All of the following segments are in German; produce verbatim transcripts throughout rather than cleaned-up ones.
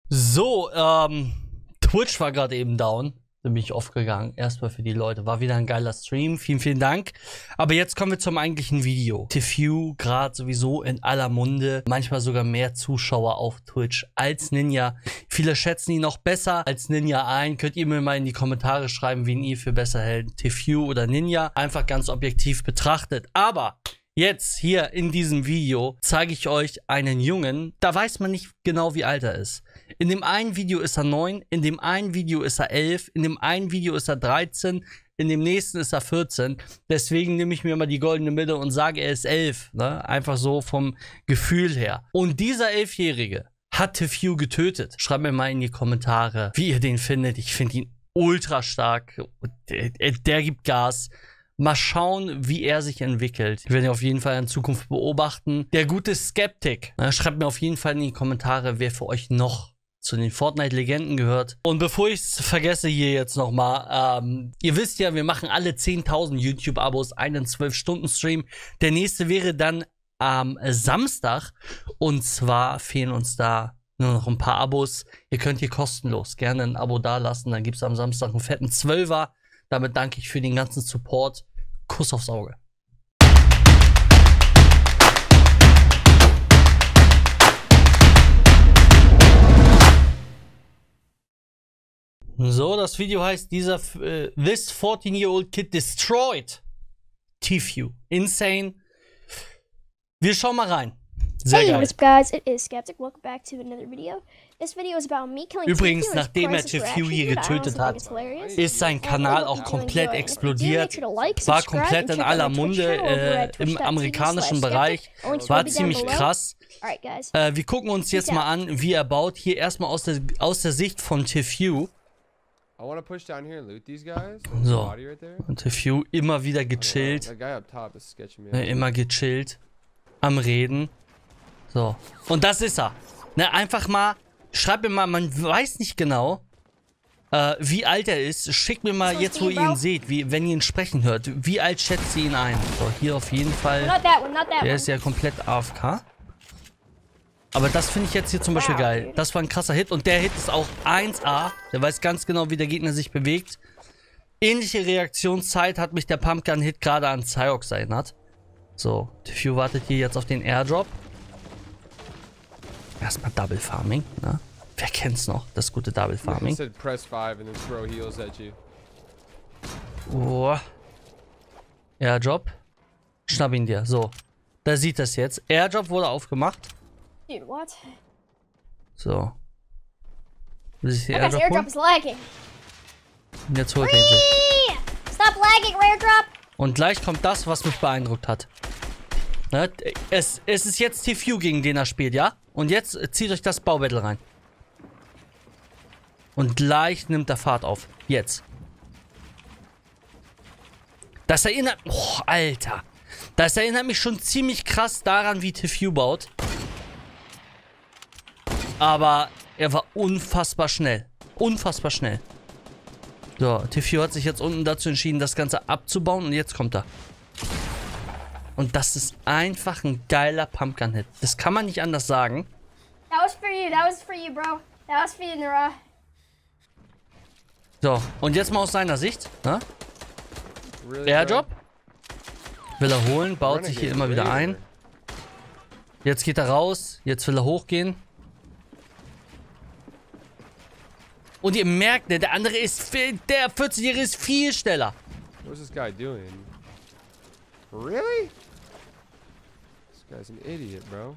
So, ähm, Twitch war gerade eben down. Da bin ich aufgegangen. Erstmal für die Leute. War wieder ein geiler Stream. Vielen, vielen Dank. Aber jetzt kommen wir zum eigentlichen Video. Tfue gerade sowieso in aller Munde. Manchmal sogar mehr Zuschauer auf Twitch als Ninja. Viele schätzen ihn noch besser als Ninja ein. Könnt ihr mir mal in die Kommentare schreiben, wen ihr für besser hält. Tfue oder Ninja. Einfach ganz objektiv betrachtet. Aber jetzt hier in diesem Video zeige ich euch einen Jungen. Da weiß man nicht genau, wie alt er ist. In dem einen Video ist er neun, in dem einen Video ist er elf, in dem einen Video ist er dreizehn, in dem nächsten ist er vierzehn. Deswegen nehme ich mir mal die goldene Mitte und sage, er ist elf. Ne? Einfach so vom Gefühl her. Und dieser Elfjährige hat Tfue getötet. Schreibt mir mal in die Kommentare, wie ihr den findet. Ich finde ihn ultra stark. Der, der gibt Gas. Mal schauen, wie er sich entwickelt. Ich werde ihn auf jeden Fall in Zukunft beobachten. Der gute Skeptik. Ne? Schreibt mir auf jeden Fall in die Kommentare, wer für euch noch zu den Fortnite-Legenden gehört. Und bevor ich es vergesse hier jetzt nochmal, ähm, ihr wisst ja, wir machen alle zehntausend YouTube-Abos, einen zwölf Stunden Stream. Der nächste wäre dann am Samstag. Und zwar fehlen uns da nur noch ein paar Abos. Ihr könnt hier kostenlos gerne ein Abo dalassen. Dann gibt es am Samstag einen fetten Zwölfer. Damit danke ich für den ganzen Support. Kuss aufs Auge. So, das Video heißt, dieser äh, This fourteen-year-old kid destroyed Tfue. Insane. Wir schauen mal rein. Sehr hey, geil. what's up, guys? It is Skeptic. Welcome back to another video. This video is about me killing Übrigens, Tfue nachdem er Tfue hier getötet hat, ist sein Kanal auch komplett explodiert. War komplett in aller Munde äh, im amerikanischen Bereich. War ziemlich krass. Äh, wir gucken uns jetzt mal an, wie er baut. Hier erstmal aus der, aus der Sicht von Tfue. So, und Tfue immer wieder gechillt. Ne, immer gechillt. Am Reden. So, und das ist er. Ne, einfach mal, schreibt mir mal, man weiß nicht genau, äh, wie alt er ist. Schickt mir mal jetzt, wo ihr ihn seht, wie, wenn ihr ihn sprechen hört. Wie alt schätzt ihr ihn ein? So, hier auf jeden Fall. Der ist ja komplett A F K. Aber das finde ich jetzt hier zum Beispiel geil. Das war ein krasser Hit. Und der Hit ist auch eins A. Der weiß ganz genau, wie der Gegner sich bewegt. Ähnliche Reaktionszeit hat mich der Pumpgun-Hit gerade an Cyox erinnert. So, Tfue wartet hier jetzt auf den Airdrop. Erstmal Double Farming, ne? Wer kennt's noch? Das gute Double Farming. Oh. Airdrop. Schnapp ihn dir. So. Da sieht das jetzt. Airdrop wurde aufgemacht. Dude, what? So. Will ich die Okay, Airdrop, airdrop is lagging. Und jetzt holt er sich. Stop lagging, airdrop. Und gleich kommt das, was mich beeindruckt hat. Ne? Es, es ist jetzt Tfue, gegen den er spielt, ja? Und jetzt zieht euch das Baubattle rein. Und gleich nimmt er Fahrt auf. Jetzt. Das erinnert... Oh, Alter. Das erinnert mich schon ziemlich krass daran, wie Tfue baut. Aber er war unfassbar schnell. Unfassbar schnell. So, Tfue hat sich jetzt unten dazu entschieden, das Ganze abzubauen. Und jetzt kommt er. Und das ist einfach ein geiler Pumpgun-Hit. Das kann man nicht anders sagen. That was for you, that was for you, bro. That was for you, Nora. So, und jetzt mal aus seiner Sicht. Ne? Airdrop. Will er holen, baut sich hier immer wieder ein. Jetzt geht er raus. Jetzt will er hochgehen. Und ihr merkt, der andere ist, der vierzehn-Jährige ist viel schneller. What's this guy doing? Really? This guy's an idiot, bro.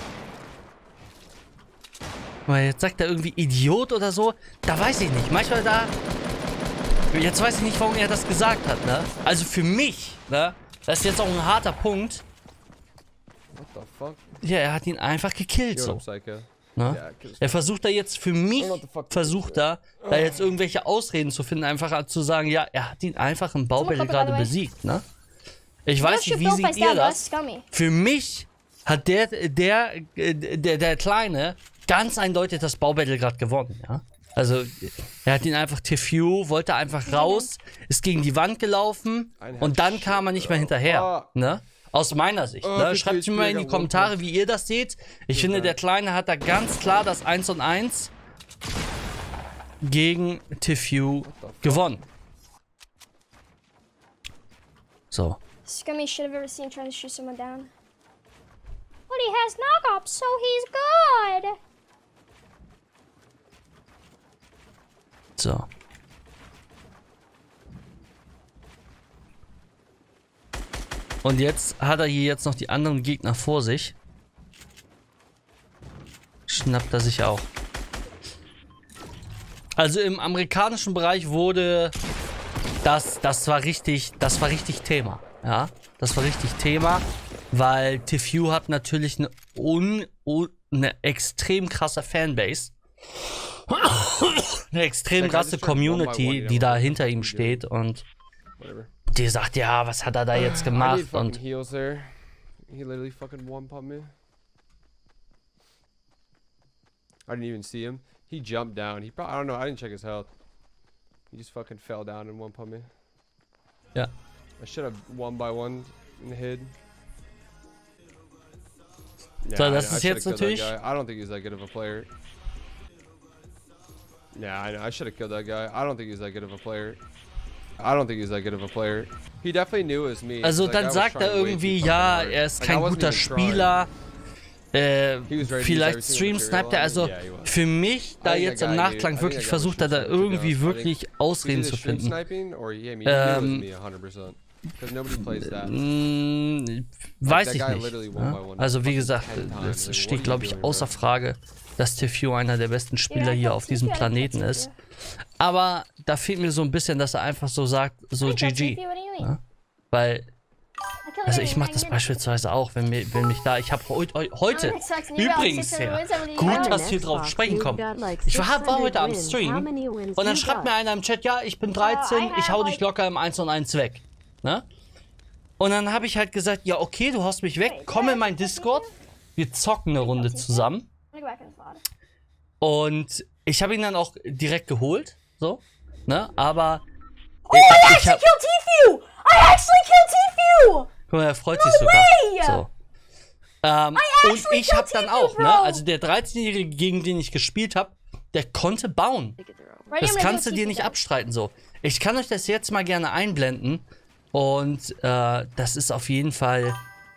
Weil jetzt sagt er irgendwie Idiot oder so. Da weiß ich nicht. Manchmal da... Jetzt weiß ich nicht, warum er das gesagt hat, ne? Also für mich, ne? Das ist jetzt auch ein harter Punkt. What the fuck? Ja, er hat ihn einfach gekillt, so. Ne? Er versucht da jetzt für mich, versucht da, da jetzt irgendwelche Ausreden zu finden, einfach zu sagen, ja, er hat ihn einfach im Baubattle gerade besiegt, ne? Ich weiß nicht, wie seht ihr das? Für mich hat der, der, der, der Kleine ganz eindeutig das Baubattle gerade gewonnen, ja? Also, er hat ihn einfach, Tfue wollte einfach raus, ist gegen die Wand gelaufen und dann kam er nicht mehr hinterher, ne? Aus meiner Sicht. Ne? Schreibt mir mal in die Kommentare, wie ihr das seht. Ich finde, der Kleine hat da ganz klar das eins und eins gegen Tfue gewonnen. So. Scummiest shit I've ever seen trying to shoot someone down. But he has knock-up, so he's good. So. Und jetzt hat er hier jetzt noch die anderen Gegner vor sich. Schnappt er sich auch. Also im amerikanischen Bereich wurde das, das war richtig, das war richtig Thema. Ja, das war richtig Thema, weil Tfue hat natürlich eine, un, un, eine extrem krasse Fanbase. Eine extrem krasse Community, die da hinter ihm steht und die sagt, ja, was hat er da jetzt gemacht? Und He literally fucking one-pumped me. I didn't even see him. He jumped down. He probably, I don't know, I didn't check his health. He just fucking fell down and one-pumped me. ja. I should have one by one hid. Yeah, So, I- das I ist shoulda jetzt killed that natürlich- guy. I don't think he's that good of a player. Yeah, I know. I should have killed that guy. I don't think he's that good of a player. I don't think he's that good of a player. He definitely knew it was me. Also Like, I dann was sagt er trying way too irgendwie, fucking ja, hard. er ist Like, I kein wasn't guter even trying. Spieler. Äh, He was ready to use vielleicht every single Stream material sniped er. on Also him. Yeah, he was. für mich, da I think jetzt that im guy knew- I Nachklang think wirklich that guy versucht er was da shooting two irgendwie guns. I think wirklich He's Ausreden either zu stream finden. sniping or yeah, I mean, he knew it was Ähm, me one hundred percent. Because nobody plays that. Mm, weiß that ich guy nicht. literally one Ja? by one Also wie fucking gesagt, ten times. es Like, steht what are glaube you ich doing, außer bro? Frage, dass Tfue einer der besten Spieler Yeah, I hier got auf Tfue, diesem I got Planeten Tfue. ist. Aber da fehlt mir so ein bisschen, dass er einfach so sagt, so I got G G. Tfue, what do you mean? Ja? Weil, I killed also him ich mache hanging das in. beispielsweise auch, wenn, mir, wenn mich da, ich habe heut, heu- heute, Oh, that sucks. You got übrigens, six ja, hundred wins, I believe. gut, Yeah. dass wir drauf sprechen kommen. Ich war, war heute am Stream und dann schreibt mir einer im Chat, ja, ich bin dreizehn, ich hau dich locker im eins und eins weg. Ne? Und dann habe ich halt gesagt, ja, okay, du haust mich weg, komm in mein Discord, wir zocken eine Runde zusammen. I'm gonna go back in the pod. Und ich habe ihn dann auch direkt geholt, so, ne, aber Oh, I ich actually hab, killed Tfue! I actually killed Tfue! guck mal, er freut sich sogar. way! So. Ähm, und actually ich habe killed dann Tfue, auch, ne, bro. also der dreizehnjährige, gegen den ich gespielt habe, der konnte bauen. Ready, Das I'm gonna kannst do du a dir Tfue nicht then. abstreiten, so. Ich kann euch das jetzt mal gerne einblenden und äh, das ist auf jeden Fall,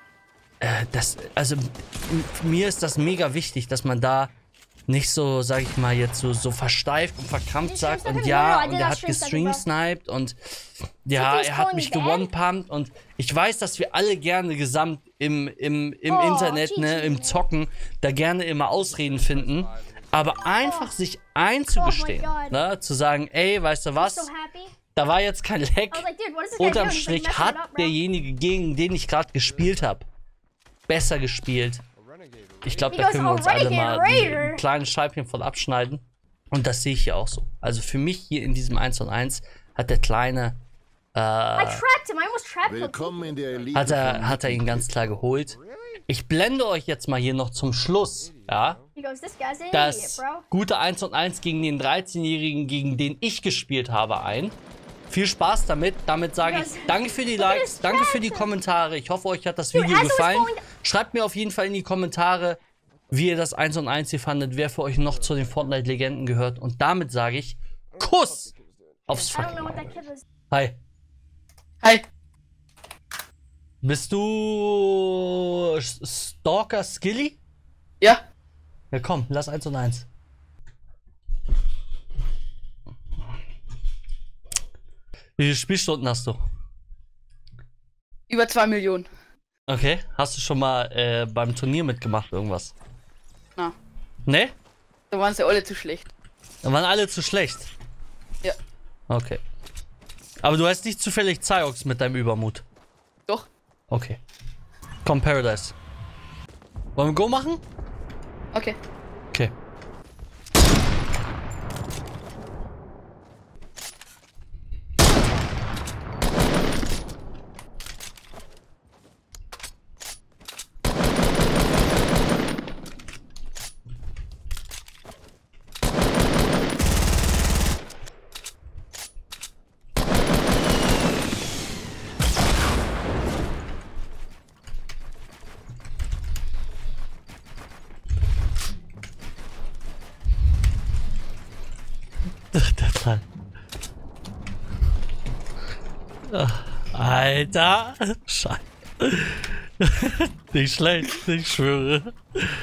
äh, das, also m- mir ist das mega wichtig, dass man da nicht so, sag ich mal, jetzt so, so versteift und verkrampft Did you sagt stream und sniping? ja, No, no, I und did er not hat stream sniping, bro. gestreamsniped und ja, Sophie's er hat calling mich me bad? gewonepumpt und ich weiß, dass wir alle gerne gesamt im, im, im Oh, Internet, ne, G G, im man. Zocken, da gerne immer Ausreden finden, aber einfach sich einzugestehen, Oh my God. ne, zu sagen, ey, weißt du was, So happy. da war jetzt kein Leck, I was like, dude, what is this guy unterm doing? He's like Strich messing hat it up, bro. derjenige, gegen den ich gerade gespielt habe, besser gespielt. Ich glaube, da Because können wir uns a alle Renegade mal Raider- ein kleines Scheibchen von abschneiden. Und das sehe ich hier auch so. Also für mich hier in diesem eins und eins hat der Kleine, I trapped him. I almost trapped him. Willkommen in der Elite. hat er, von hat er ihn ganz klar geholt. Ich blende euch jetzt mal hier noch zum Schluss, ja, He goes, this guy's an idiot, das bro. gute eins und eins gegen den dreizehnjährigen, gegen den ich gespielt habe, ein. Viel Spaß damit. Damit sage ich danke für die Likes, danke für die Kommentare. Ich hoffe, euch hat das Video as I was gefallen. going- Schreibt mir auf jeden Fall in die Kommentare, wie ihr das eins und eins hier fandet, wer für euch noch zu den Fortnite-Legenden gehört. Und damit sage ich Kuss aufs I don't fucking know what Maul. that kid was. Hi. Hi. Bist du Stalker Skilly? Ja, Ja komm, lass eins und eins. Wie viele Spielstunden hast du? über zwei Millionen. Okay, hast du schon mal äh, beim Turnier mitgemacht, irgendwas? Na, Ne? da waren sie alle zu schlecht. Dann waren alle zu schlecht. Ja, Okay. Aber du hast nicht zufällig Zyox mit deinem Übermut. doch. Okay. Komm, Paradise. Wollen wir Go machen? Okay. Okay. Der Teil. Alter. Scheiße. Nicht schlecht, ich schwöre.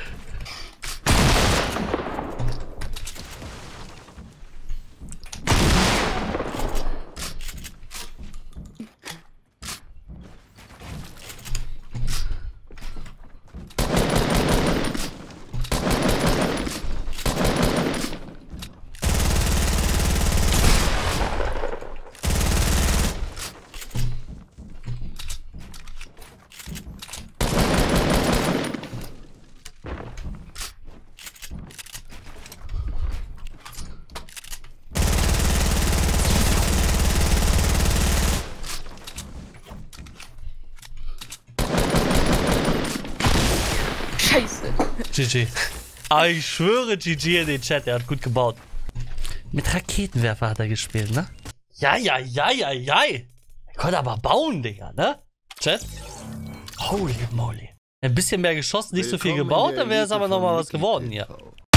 Scheiße. G G. Aber ich schwöre, G G in den Chat, er hat gut gebaut. Mit Raketenwerfer hat er gespielt, ne? Ja, ja, ja, ja, ja. Er konnte aber bauen, Digga, ne? Chat? Holy moly. Ein bisschen mehr geschossen, nicht so viel Willkommen gebaut, in der dann wäre es Elite aber nochmal von was Mickey geworden hier. T V.